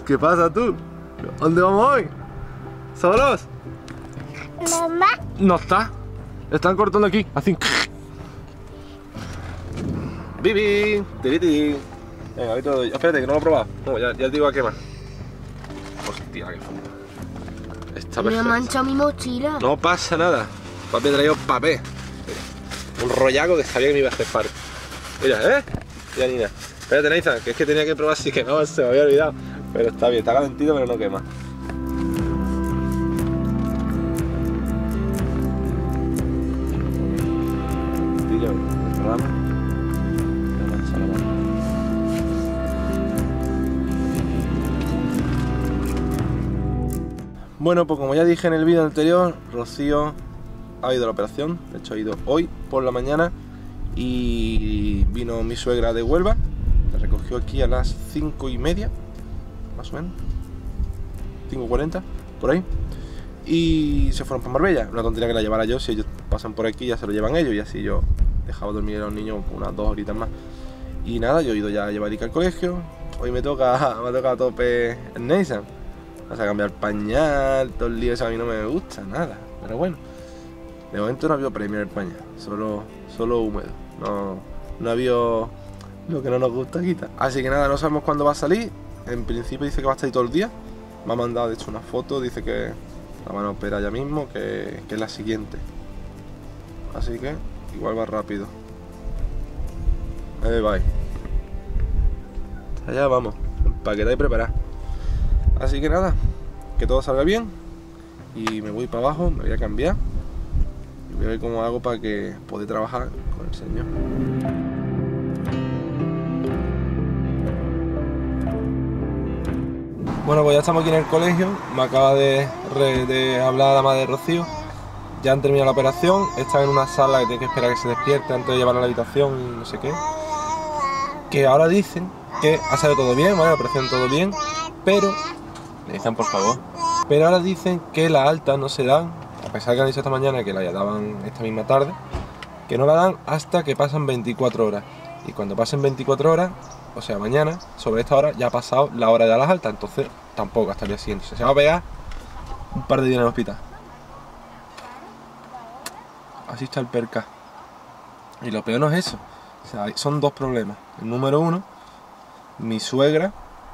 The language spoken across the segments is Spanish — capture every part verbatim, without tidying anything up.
¿Qué pasa tú? ¿Dónde vamos hoy? ¿Solos? Mamá. No está. Están cortando aquí, así. Bibi, tiriti. Venga, ahorita lo doy. Espérate, que no lo he probado. No, ya, ya te digo a qué más. Hostia, qué fondo. Está Me ha perfecto. manchado mi mochila. No pasa nada. Papi, he traído papel. Mira, un rollaco que sabía que me iba a hacer parte. Mira, ¿eh? Mira, Nina. Espérate, Nathan, que es que tenía que probar si quemaba, se me había olvidado. Pero está bien, está calentito, pero no quema. Tío, rama. Bueno, pues como ya dije en el vídeo anterior, Rocío ha ido a la operación. De hecho, ha ido hoy por la mañana y vino mi suegra de Huelva. La recogió aquí a las cinco y media, más o menos, cinco cuarenta, por ahí. Y se fueron para Marbella. Una tontería que la llevara yo, si ellos pasan por aquí ya se lo llevan ellos y así yo dejaba dormir a los niños unas dos horitas más. Y nada, yo he ido ya a llevar a Ica al colegio. Hoy me toca, me toca a tope el Nathan. Vas a cambiar pañal, todo el lío, eso a mí no me gusta nada. Pero bueno, de momento no ha habido premio en el pañal, solo, solo húmedo. No, no ha habido lo que no nos gusta quita. Así que nada, no sabemos cuándo va a salir. En principio dice que va a estar ahí todo el día. Me ha mandado de hecho una foto, dice que la van a operar ya mismo, que, que es la siguiente. Así que igual va rápido. Ahí va. Allá vamos, empaquetada y preparada. Así que nada, que todo salga bien. Y me voy para abajo, me voy a cambiar. Y voy a ver cómo hago para que pueda trabajar con el señor. Bueno, pues ya estamos aquí en el colegio. Me acaba de, re, de hablar la madre de Rocío. Ya han terminado la operación. Están en una sala que tiene que esperar a que se despierte antes de llevarla a la habitación y no sé qué. Que ahora dicen que ha salido todo bien, ¿vale? La operación todo bien, pero... Me dicen por favor. Pero ahora dicen que la alta no se dan, a pesar de que han dicho esta mañana que la daban esta misma tarde, que no la dan hasta que pasan veinticuatro horas. Y cuando pasen veinticuatro horas, o sea mañana, sobre esta hora ya ha pasado la hora de dar las altas, entonces tampoco hasta el día siguiente. Se va a pegar un par de días en el hospital. Así está el perca. Y lo peor no es eso. O sea, son dos problemas. El número uno, mi suegra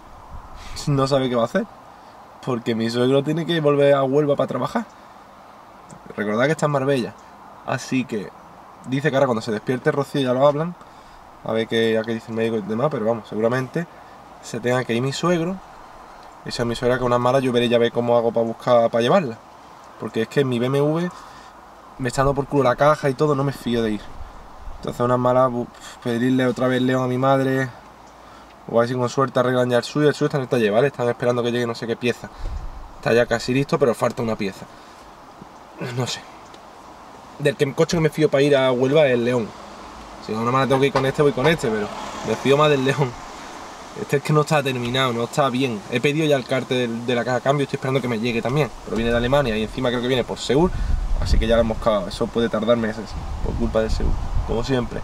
no sabe qué va a hacer. Porque mi suegro tiene que volver a Huelva para trabajar. Recordad que está en Marbella. Así que dice que ahora cuando se despierte Rocío ya lo hablan. A ver qué, a qué dice el médico y demás. Pero vamos, seguramente se tenga que ir mi suegro. Y si a mi suegra que una mala, yo veré ya ver cómo hago para buscar, para llevarla. Porque es que mi B M W me está dando por culo la caja y todo, no me fío de ir. Entonces una mala, pedirle otra vez León a mi madre. O a ver si con suerte arreglan ya el suyo. El suyo está en el taller, ¿vale? Están esperando que llegue no sé qué pieza. Está ya casi listo, pero falta una pieza. No sé. Del que, coche que me fío para ir a Huelva es el León. Si no, me tengo que ir con este, voy con este, pero me fío más del León. Este es que no está terminado, no está bien. He pedido ya el carte de, de la caja de cambio, estoy esperando que me llegue también. Pero viene de Alemania y encima creo que viene por Segur. Así que ya lo hemos cagado. Eso puede tardar meses, por culpa de Segur, como siempre.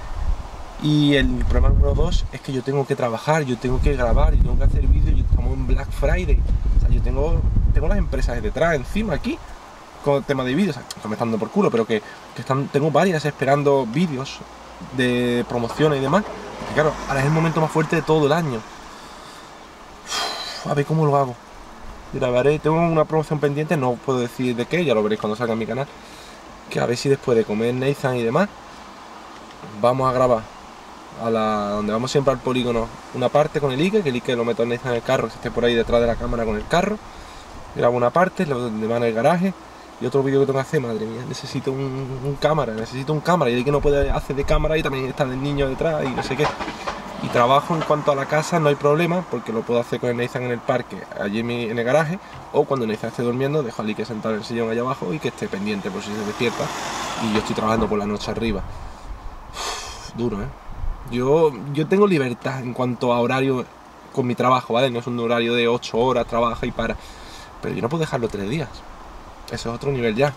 Y el problema número dos es que yo tengo que trabajar, yo tengo que grabar, yo tengo que hacer vídeos, estamos en Black Friday. O sea, yo tengo, tengo las empresas detrás, encima, aquí, con el tema de vídeos. O sea, que me están dando por culo, pero que, que están, tengo varias esperando vídeos de promociones y demás. Y claro, ahora es el momento más fuerte de todo el año. Uf, a ver cómo lo hago. Grabaré, tengo una promoción pendiente, no puedo decir de qué, ya lo veréis cuando salga en mi canal. Que a ver si después de comer Nathan y demás, vamos a grabar a la donde vamos siempre al polígono una parte con el Ike, que el Ike lo meto en el carro, que esté por ahí detrás de la cámara con el carro. Grabo una parte, lo demás en el garaje. Y otro vídeo que tengo que hacer, madre mía, necesito un, un cámara, necesito un cámara. Y el Ike no puede hacer de cámara y también está el niño detrás y no sé qué. Y trabajo en cuanto a la casa, no hay problema, porque lo puedo hacer con el Nathan en el parque, allí en, mi, en el garaje. O cuando Nathan esté durmiendo, dejo al Ike sentado en el sillón allá abajo y que esté pendiente por si se despierta. Y yo estoy trabajando por la noche arriba. Uf, duro, ¿eh? Yo, yo tengo libertad en cuanto a horario con mi trabajo, ¿vale? No es un horario de ocho horas, trabaja y para. Pero yo no puedo dejarlo tres días. Eso es otro nivel ya.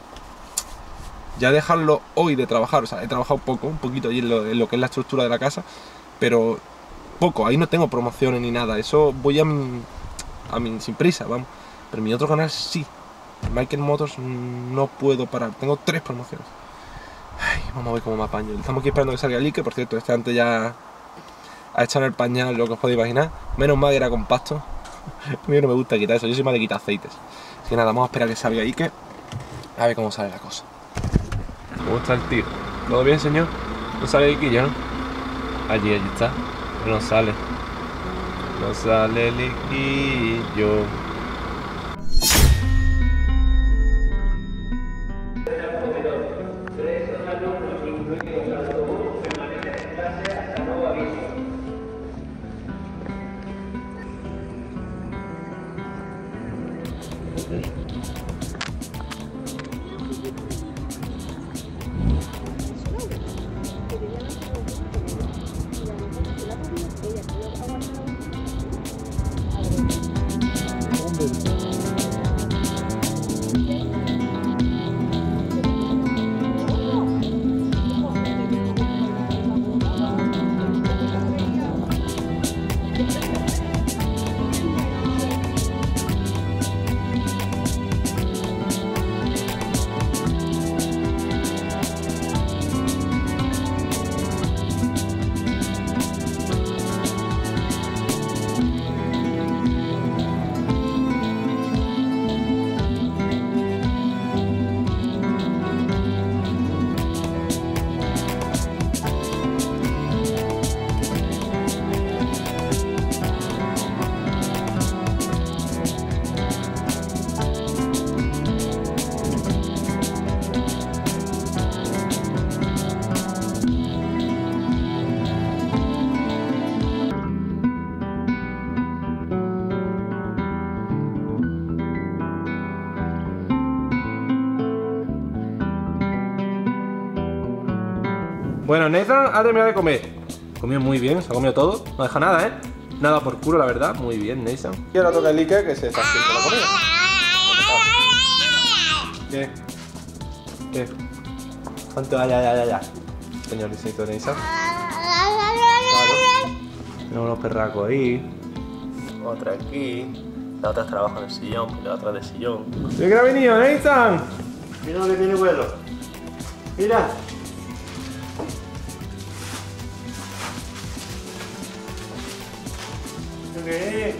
Ya dejarlo hoy de trabajar, o sea, he trabajado poco, un poquito allí en lo, en lo que es la estructura de la casa, pero poco, ahí no tengo promociones ni nada. Eso voy a, a mí sin prisa, vamos. Pero mi otro canal sí. En Michael Motors no puedo parar. Tengo tres promociones. Ay, vamos a ver cómo me apaño. Estamos aquí esperando que salga el Ike, por cierto, este antes ya ha echado en el pañal lo que os podéis imaginar. Menos mal que era compacto. A mí no me gusta quitar eso, yo soy más de quitar aceites. Así que nada, vamos a esperar a que salga Ike. A ver cómo sale la cosa. ¿Cómo está el tío? ¿Todo bien, señor? ¿No sale Ike ya, no? Allí, allí está. Pero no sale. No sale el Iquillo. Bueno, Nathan ha terminado de comer. Comió muy bien, se ha comido todo. No deja nada, ¿eh? Nada por culo, la verdad. Muy bien, Nathan. Y ahora toca el Ike que se está haciendo la comida. ¿Qué? ¿Qué? ¿Cuánto? Ya, ya, ya, ya. Señor Licito Nathan. Claro. Tenemos unos perracos ahí. Otra aquí. La otra trabaja en el sillón y la otra del sillón. ¿De qué ha venido, Nathan? Mira lo que tiene vuelo. Mira. ¿Qué?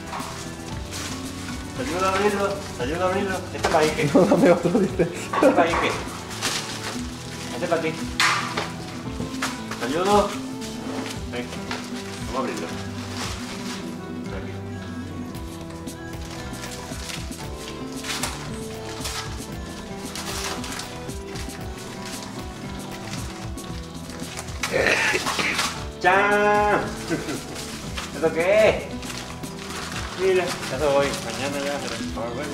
¿Te ayuda a abrirlo? ¿Te ayuda a abrirlo? Este para Ike. No, dame otro, dice. Este para Ike. Este para ti. ¿Te ayudo? Ven. Vamos a abrirlo. Aquí. ¡Chan! ¿Eso qué es? Mira, eso hoy, mañana ya, pero ahora bueno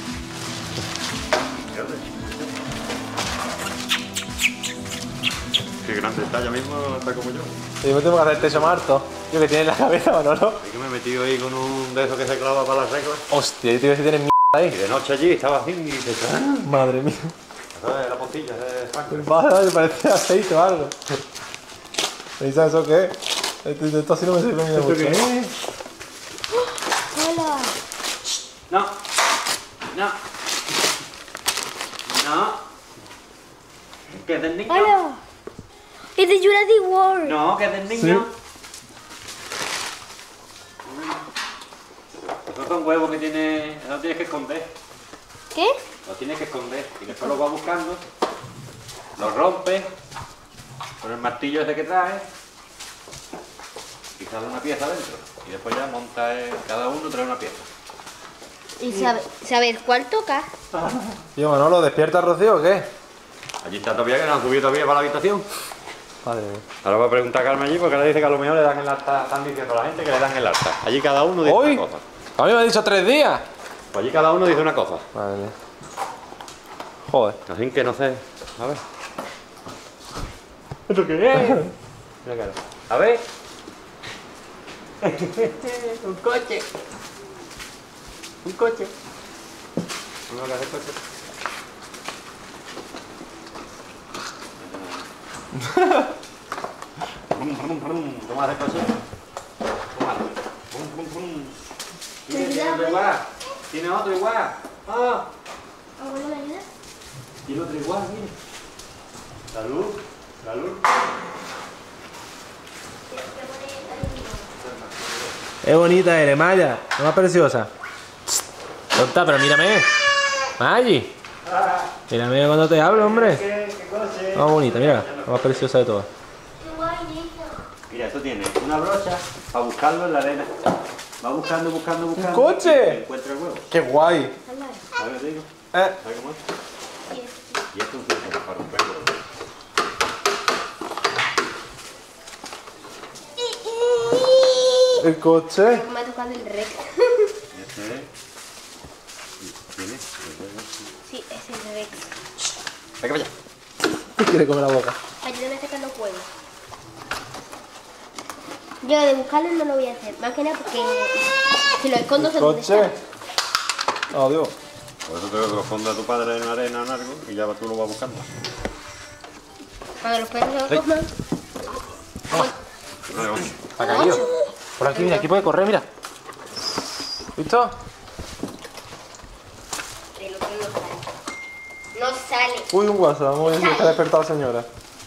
ya. Qué grande está, ya mismo está como yo. Yo me tengo que hacer techo marto. Yo que tiene en la cabeza, Manolo. Y que me he metido ahí con un de esos que se clava para las reglas. Hostia, yo te iba a decir tienes mierda ahí. Y de noche allí estaba así y se ¡ah! Madre mía. Eso es la postilla, es sangre. Vale, parece aceite o algo. ¿Y sabes eso qué es? Esto, esto así no me sirve mucho. ¿Esto qué es? Hola. No. No. No. ¿Qué es del niño? Hola. Es de Jurassic World. No, que es del niño. Esos son huevos que tiene, los tienes que esconder. ¿Qué? Los tienes que esconder y después los vas buscando, los rompes con el martillo ese que traes y sale una pieza dentro. Y después ya monta, eh, cada uno trae una pieza. ¿Y sabe, saber cuál toca? Tío, Manolo, ¿despierta Rocío o qué? Allí está todavía, que no han subido todavía para la habitación. Madre mía. Ahora voy a preguntar a Carmen allí porque ahora dice que a lo mejor le dan el alta, están diciendo a la gente que le dan el alta. Allí cada uno dice ¿Hoy? una cosa. A mí me ha dicho tres días. Pues allí cada uno dice una cosa. Madre mía. Joder. Así que no sé. A ver. ¿Esto qué es? Mira, claro. A ver. Un coche. Un coche. ¿Cómo que hace el coche? ¿Cómo hace el coche? ¿Cómo hace? Pum, pum, pum. ¿Tiene otro igual? ¿Tiene otro igual? ¡Ah! ¿Abuelo, me ayuda? ¿Tiene otro igual? Mire. Salud, salud. Es bonita eres, Maya. No más preciosa. Tonta, pero mírame. Maggi. Mírame cuando te hablo, hombre. ¿Qué, qué coche? No, bonita, mira. La más preciosa de todas. Qué guay, Nito. Mira, esto tiene una brocha para buscarlo en la arena. Va buscando, buscando, buscando. coche! Y encuentra el huevo. ¡Qué guay! ¿Sabes lo que te digo? Eh. ¿Sabes cómo es? Y esto es un círculo para romper el huevo. El coche. Me ha tocado el Rex. Este es. ¿Tiene? Sí, es el Rex. Venga, vaya. ¿Qué quiere comer la boca? Ayúdame a sacar los huevos. Yo de buscarlos no lo voy a hacer. Más que nada porque si los escondo se los Coche. dejan. Adiós. Por eso te lo esconde a tu padre en la arena en algo y ya tú lo vas buscando. Cuando los perros se Sí. los coman. No, ocho. Acá, tío. Por aquí, mira, aquí puede correr, mira. ¿Visto? El otro no sale. No sale. Uy, un WhatsApp. Vamos a ver si está despertada la señora.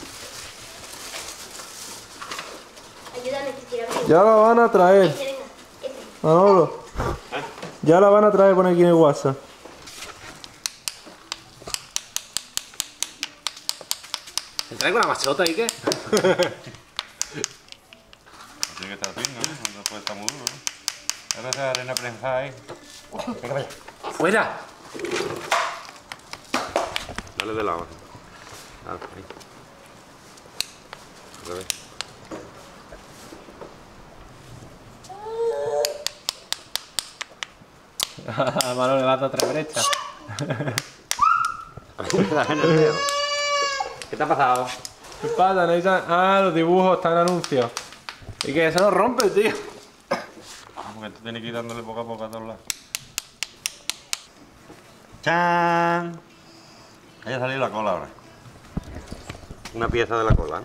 Ayúdame, que quiero abrir. Ya la van a traer. Ese, venga. Ese. Manolo. Ya la van a traer, pone aquí en el WhatsApp. ¿Te traigo una machota y qué? Tiene que estar así, ¿no? No puede estar muy duro, ¿no? Ahora esa arena prensada ahí. Venga, vaya. ¡Fuera! Dale de lado. Ah, ahí. Otra vez. A Manolo le vas a dar otra brecha. ¿Qué te ha pasado? ¿Qué pasa? Necesitan... Ah, los dibujos están en anuncios. Y que eso no rompe, tío. Ah, porque tú tienes que ir dándole poco a poco a todos lados. ¡Chan! Ahí ha salido la cola ahora. Una pieza de la cola, ¿no?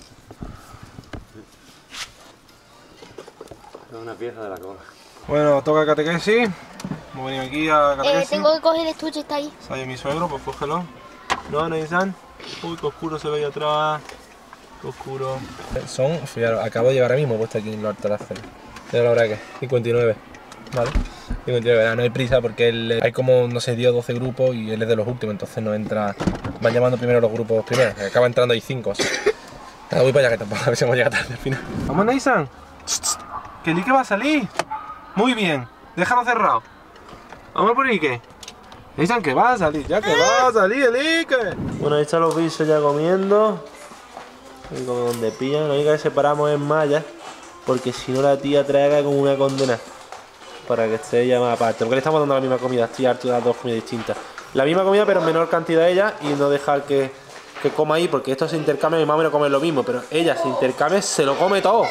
Es una pieza de la cola. Bueno, toca catequesis. Hemos venido aquí a Eh, catequesis. tengo que coger el estuche, está ahí. Sale mi suegro, pues cógelo. No, Neisan. Uy, qué oscuro se ve ahí atrás. Qué oscuro. Son, fijaros, acabo de llevar ahora mismo puesto aquí en lo alto de la cena. Pero la hora que cincuenta y nueve. Vale. cincuenta y nueve, no hay prisa porque él, hay como, no sé, diez o doce grupos y él es de los últimos, entonces no entra. Van llamando primero los grupos primeros. Acaba entrando ahí cinco. O sea. Nada, voy para allá que tampoco, a ver si hemos llegado tarde al final. Vamos, Neisan. Que el Ike va a salir. Muy bien. Déjalo cerrado. Vamos por Ike. Dicen que va a salir, ya que va a salir el Ike. Bueno, ahí están los bichos ya comiendo. Y como donde pillan, lo único que separamos es malla. Porque si no la tía traga como una condena. Para que esté ella más aparte. Porque le estamos dando la misma comida, estoy harto de las dos comidas distintas. La misma comida pero en menor cantidad ella y no dejar que, que coma ahí. Porque esto se intercambia, mi mamá me lo come lo mismo. Pero ella se intercambia, se lo come todo.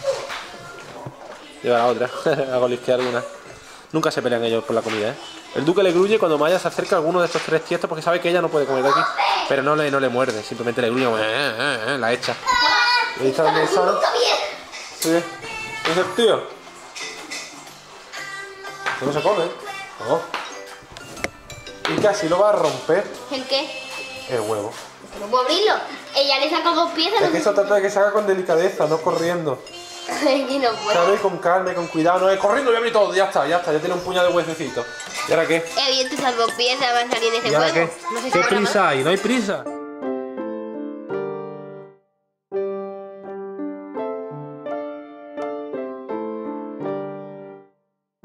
Lleva la otra, hago lisquear alguna. Nunca se pelean ellos por la comida, ¿eh? El duque le gruye cuando Maya se acerca a alguno de estos tres tiestos porque sabe que ella no puede comer de aquí. Pero no le, no le muerde, simplemente le gruye, eh, eh, eh, la echa. ¿Me dice dónde está? Sí. ¿Es el tío? Que no se come. No. Y casi lo va a romper ¿El qué? el huevo. No puedo abrirlo. Ella le saca dos piezas. Es que eso trata de que se haga con delicadeza, no corriendo. Y no puedo. ¿Sabes? Con calma y con cuidado. No es corriendo, voy a abrir todo. Ya está, ya está. Ya tiene un puñado de huesecitos. ¿Y ahora qué? He abierto esas dos piezas, van a salir en ese ¿Y ahora juego. qué? No sé si ¿Qué habrá más. prisa hay? No hay prisa.